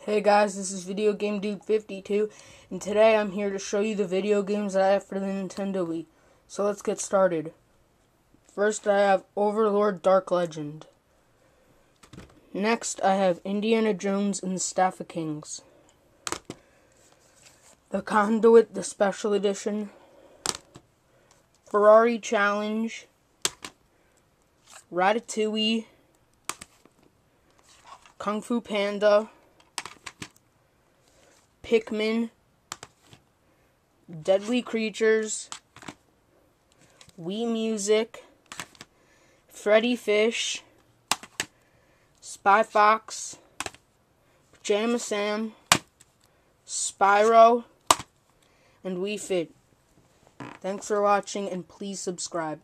Hey guys, this is Video Game Dude 52, and today I'm here to show you the video games that I have for the Nintendo Wii. So let's get started. First I have Overlord Dark Legend. Next I have Indiana Jones and the Staff of Kings. The Conduit, the Special Edition. Ferrari Challenge. Ratatouille. Kung Fu Panda. Pikmin, Deadly Creatures, Wii Music, Freddy Fish, Spy Fox, Pajama Sam, Spyro, and Wii Fit. Thanks for watching, and please subscribe.